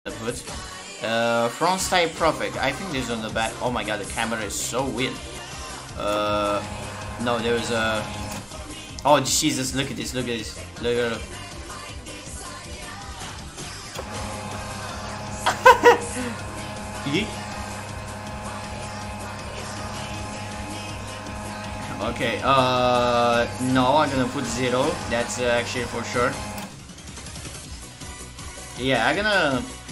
put. Front side perfect. I think this on the back. Oh my god, the camera is so weird. No, there's a. Oh Jesus! Look at this! Look at this! Look at it. Okay. No, I'm gonna put 0. That's actually for sure. Yeah, I'm gonna